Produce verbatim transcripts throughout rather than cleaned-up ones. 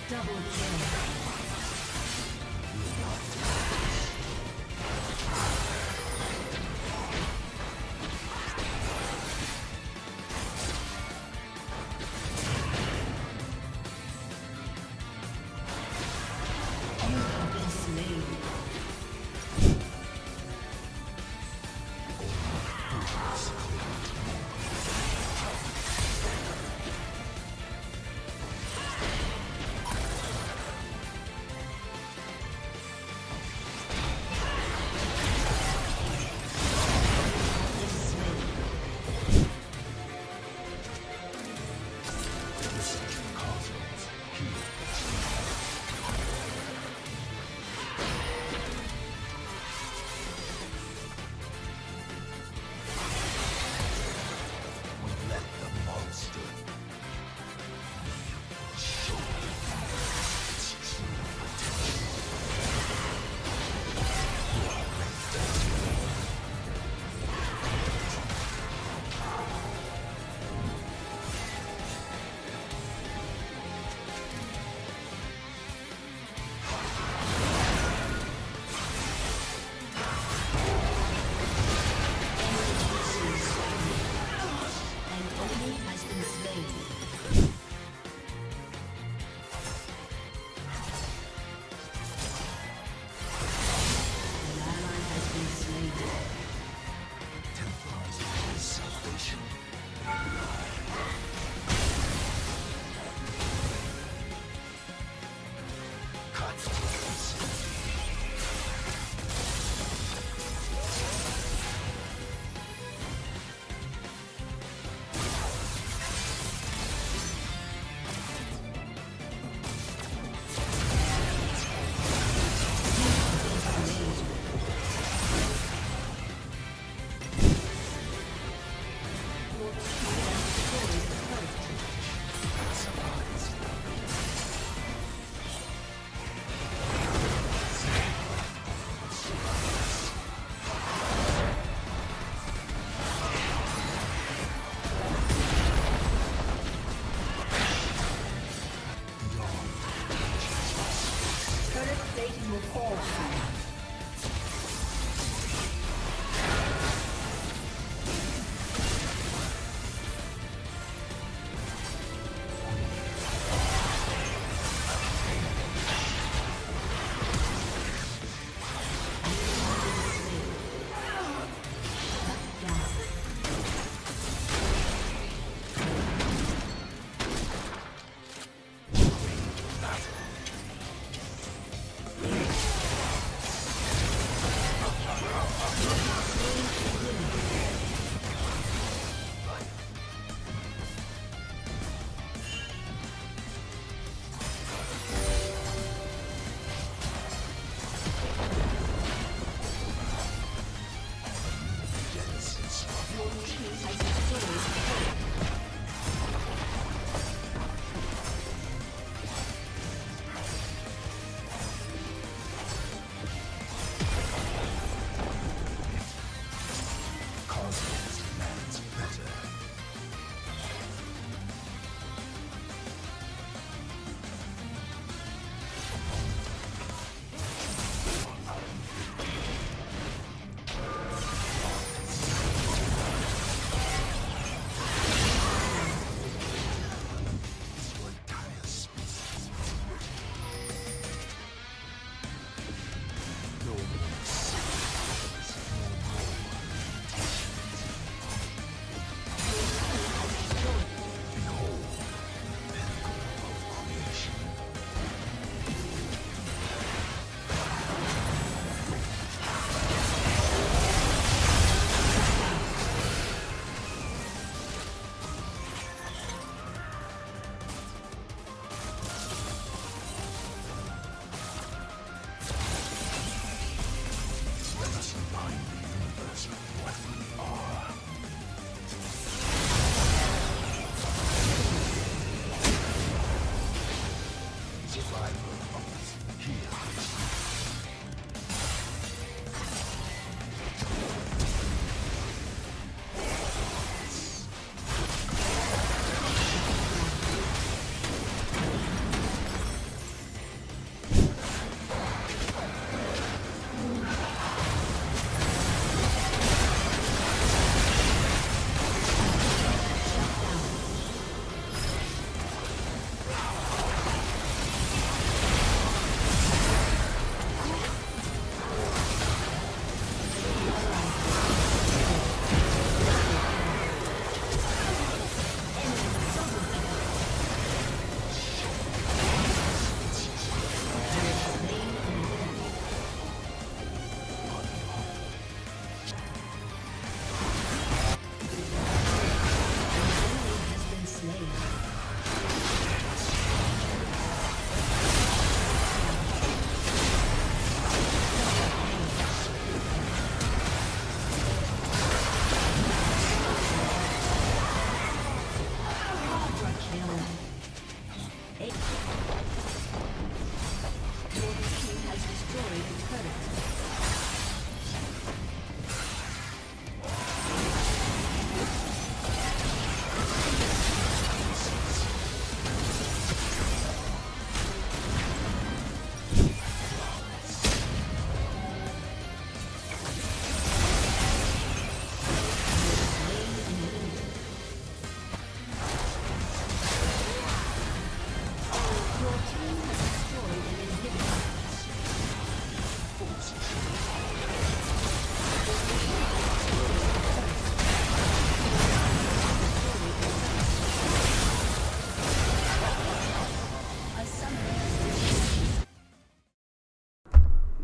Double kill.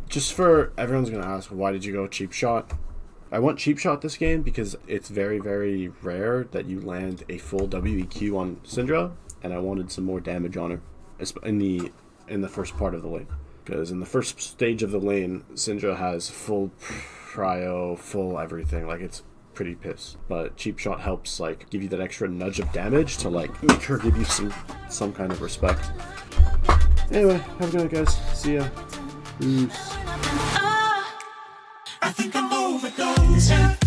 just for everyone's gonna ask, why did you go cheap shot? I went cheap shot this game because it's very, very rare that you land a full W E Q on Syndra, and I wanted some more damage on her in the in the first part of the lane. Because in the first stage of the lane, Syndra has full prio, full everything. Like, it's pretty piss. But cheap shot helps like give you that extra nudge of damage to like make her give you some some kind of respect. Anyway, have a good night, guys. See ya. Peace. I think I'm overdosing.